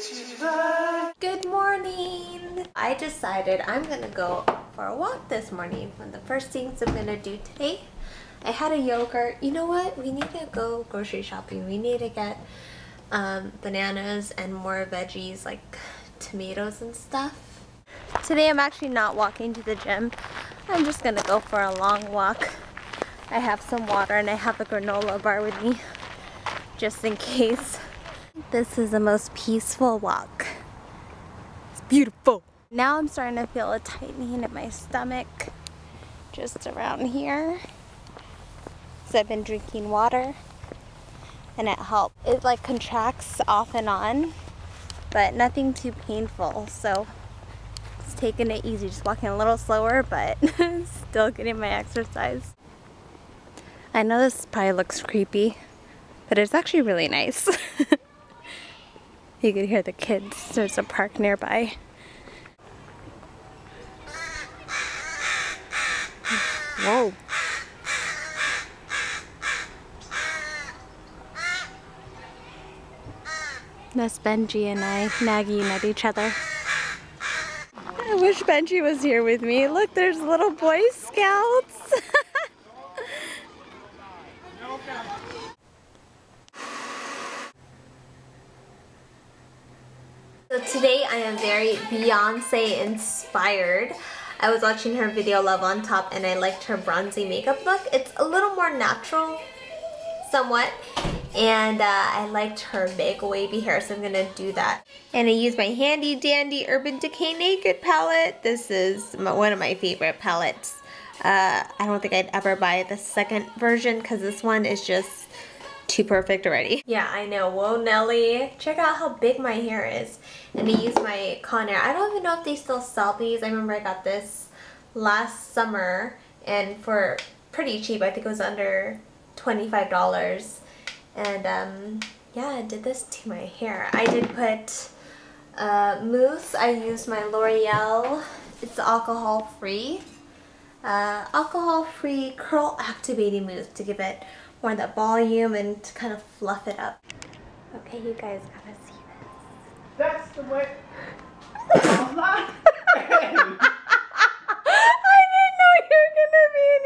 Good morning! I decided I'm gonna go for a walk this morning. One of the first things I'm gonna do today. I had a yogurt. You know what? We need to go grocery shopping. We need to get bananas and more veggies like tomatoes and stuff. Today I'm actually not walking to the gym. I'm just gonna go for a long walk. I have some water and I have a granola bar with me just in case. This is the most peaceful walk. It's beautiful. Now I'm starting to feel a tightening in my stomach just around here. So I've been drinking water and it helps. It like contracts off and on, but nothing too painful. So just taking it easy, just walking a little slower, but still getting my exercise. I know this probably looks creepy, but it's actually really nice. You can hear the kids. There's a park nearby. Whoa. That's Benji and I nagging at each other. I wish Benji was here with me. Look, there's little Boy Scouts. So today I am very Beyonce inspired. I was watching her video Love on Top and I liked her bronzy makeup look. It's a little more natural, somewhat. And I liked her big wavy hair, so I'm gonna do that. And I used my handy dandy Urban Decay Naked palette. This is one of my favorite palettes. I don't think I'd ever buy the second version because this one is just too perfect already. Yeah, I know. Whoa, Nelly. Check out how big my hair is. And I use my Conair. I don't even know if they still sell these. I remember I got this last summer and for pretty cheap. I think it was under $25. And yeah, I did this to my hair. I did put mousse. I used my L'Oreal. It's alcohol-free. Alcohol-free curl activating mousse to give it more of that volume and to kind of fluff it up. Okay, you guys gotta see this. That's the way. I didn't know you were gonna be in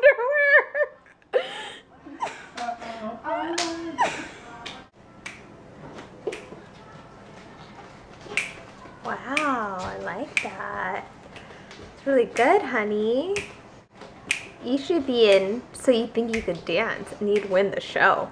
your underwear. Wow, I like that. It's really good, honey. You should be in So You Think You Could Dance and you'd win the show.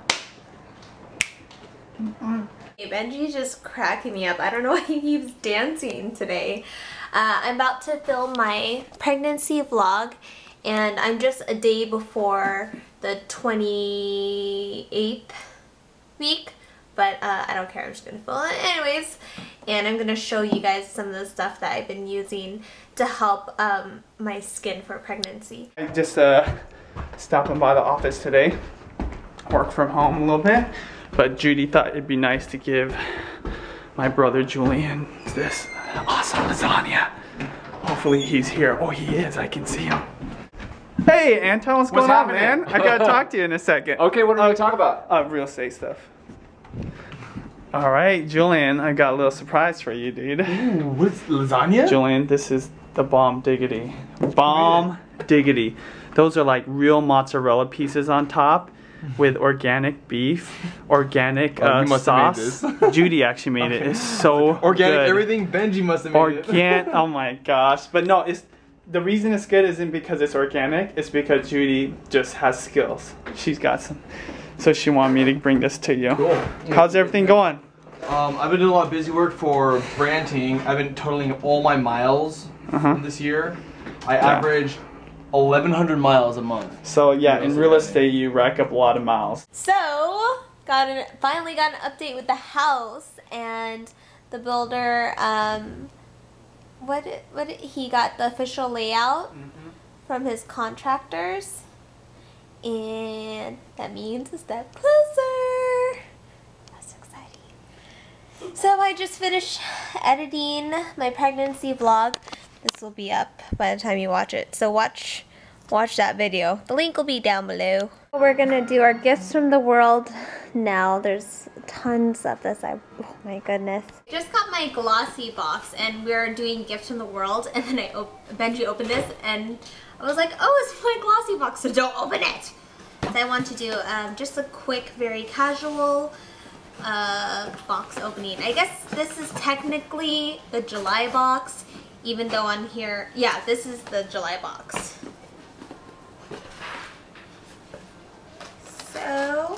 Hey, Benji's just cracking me up. I don't know why he keeps dancing today. I'm about to film my pregnancy vlog and I'm just a day before the 28th week. But I don't care, I'm just gonna film it anyways. And I'm gonna show you guys some of the stuff that I've been using to help my skin for pregnancy. I just stopping by the office today, work from home a little bit, but Judy thought it'd be nice to give my brother Julian this awesome lasagna. Hopefully he's here. Oh, he is, I can see him. Hey Anton, what's going on, man? I gotta talk to you in a second. Okay, what are we gonna talk about? Real estate stuff. All right, Julian, I got a little surprise for you, dude. Ooh, what's lasagna? Julian, this is the bomb diggity. Bomb diggity. Those are like real mozzarella pieces on top with organic beef, organic sauce. Judy actually made it. It's so organic good. Everything. Benji must have made it. Oh my gosh. But no, it's the reason it's good isn't because it's organic. It's because Judy just has skills. She's got some. So she wanted me to bring this to you. Cool. How's everything going? I've been doing a lot of busy work for branding. I've been totaling all my miles from this year. I average 1,100 miles a month. So yeah, in real estate you rack up a lot of miles. So, finally got an update with the house and the builder, he got the official layout from his contractors. And that means a step closer. That's exciting. So I just finished editing my pregnancy vlog. This will be up by the time you watch it. So watch that video. The link will be down below. We're gonna do our gifts from the world now. There's tons of this. Oh my goodness. I just got my glossy box and we're doing gifts from the world, and then Benji opened this and I was like, oh, it's my glossy box, so don't open it. So I want to do just a quick, very casual box opening. I guess this is technically the July box, even though on here, yeah, this is the July box. So,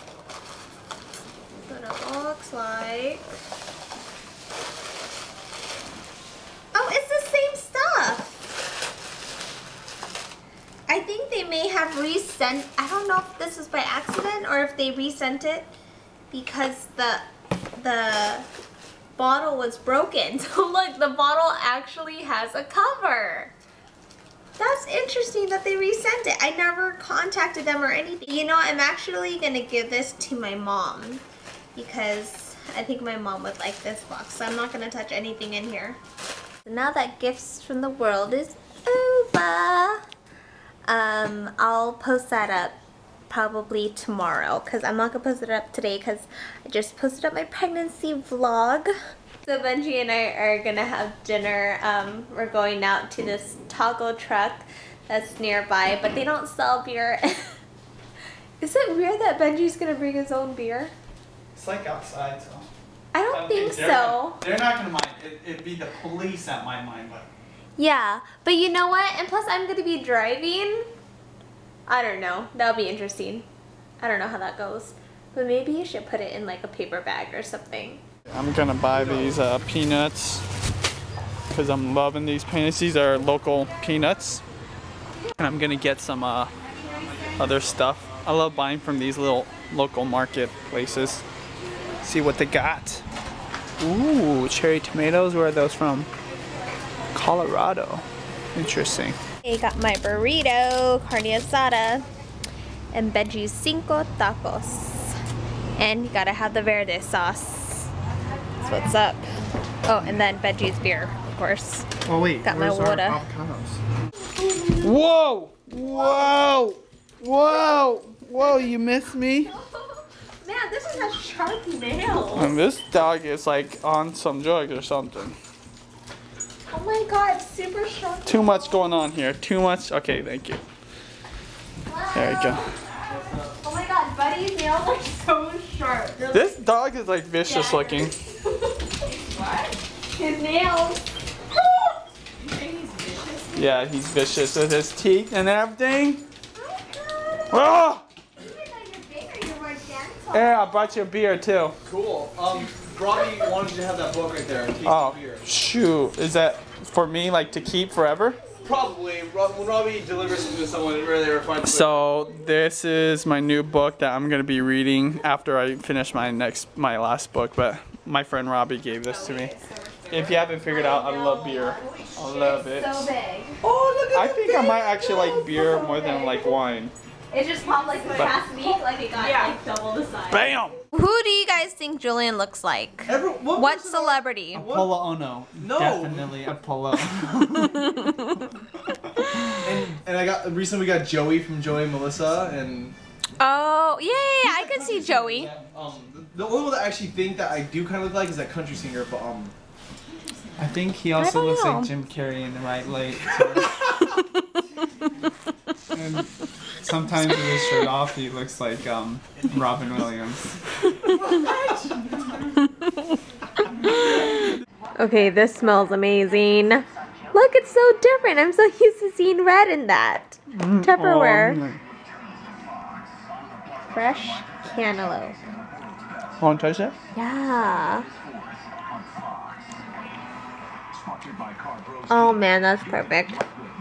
what it looks like. Oh, it's the same stuff. I think they may have resent. I don't know if this was by accident or if they resent it because the bottle was broken. So look, the bottle actually has a cover. That's interesting that they resent it. I never contacted them or anything. You know, I'm actually gonna give this to my mom because I think my mom would like this box. So I'm not gonna touch anything in here. So now that Gifts from the World is over, I'll post that up probably tomorrow because I'm not gonna post it up today because I just posted up my pregnancy vlog. So Benji and I are gonna have dinner. We're going out to this taco truck that's nearby, but they don't sell beer. Is it weird that Benji's gonna bring his own beer? It's like outside, so. I don't think so. They're not gonna mind. It'd be the police that might mind, but. Yeah, but you know what? And plus I'm gonna be driving. I don't know. That'll be interesting. I don't know how that goes. But maybe you should put it in like a paper bag or something. I'm gonna buy these peanuts because I'm loving these peanuts. These are local peanuts. And I'm gonna get some other stuff. I love buying from these little local market places. See what they got. Ooh, cherry tomatoes. Where are those from? Colorado. Interesting. I got my burrito, carne asada, and Benji's 5 tacos. And you gotta have the verde sauce. That's what's up. Oh, and then Benji's beer, of course. Oh wait, got my water. Whoa! Whoa! Whoa! Whoa, you missed me? Man, this one has sharp nails. And this dog is like on some drugs or something. Oh my god, super sharp. Too much going on here. Too much. Okay, thank you. Wow. There we go. Oh my god, Buddy's nails are so sharp. They're This dog is like vicious looking. What? His nails. You think he's vicious? Yeah, he's vicious with his teeth and everything. Oh Oh! even though you're bigger, you're more gentle. Yeah, I brought you a beer too. Cool. Robbie wanted you to have that book right there. Taste Oh, of beer. shoot. Is that for me, like, to keep forever? Probably. When Robbie delivers something to someone, it really refines. So, this is my new book that I'm going to be reading after I finish my last book, but my friend Robbie gave this to me. If you haven't figured out, I love beer. I love it. So big. Oh, look I think I might actually like beer more than like wine. It just popped like the past week, like it got like double the size. Bam! Who do you guys think Julian looks like? What celebrity? Apollo Ono. No. Definitely Apollo. And recently we got Joey from Joey and Melissa, and Oh, yeah, I can see Joey. the only one that I actually think that I do kind of look like is that country singer, but I think he also looks know. like Jim Carrey in the right light. And sometimes with his shirt off, he looks like Robin Williams. Okay, this smells amazing. Look, it's so different. I'm so used to seeing red in that. Tupperware. Fresh cantaloupe. Want to touch it? Yeah. Oh man, that's perfect.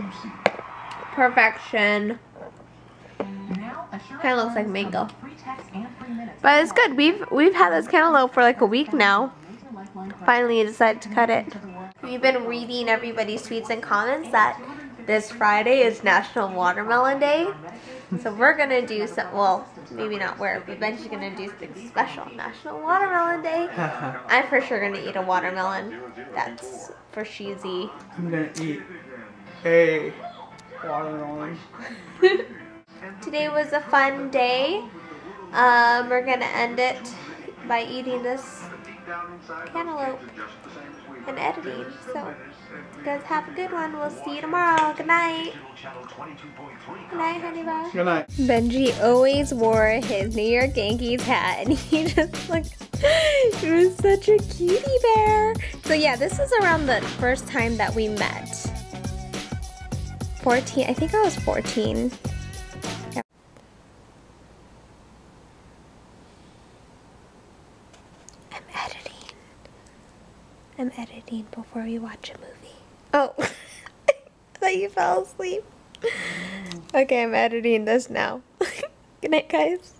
Perfection. Kind of looks like mango. But it's good. We've had this cantaloupe for like a week now. Finally decided to cut it. We've been reading everybody's tweets and comments that this Friday is National Watermelon Day. So we're gonna do some, well, maybe not we're, but Benji's gonna do something special. National Watermelon Day. I'm for sure gonna eat a watermelon. That's for cheesy. I'm gonna eat a watermelon. Today was a fun day. We're gonna end it by eating this cantaloupe and editing. So, you guys have a good one. We'll see you tomorrow. Good night. Good night, honey bun. Good night. Benji always wore his New York Yankees hat, and he just looked, he was such a cutie bear. So yeah, this was around the first time that we met. 14, I think I was 14. Yeah. I'm editing before we watch a movie. Oh, I thought you fell asleep. Okay, I'm editing this now. Good night, guys.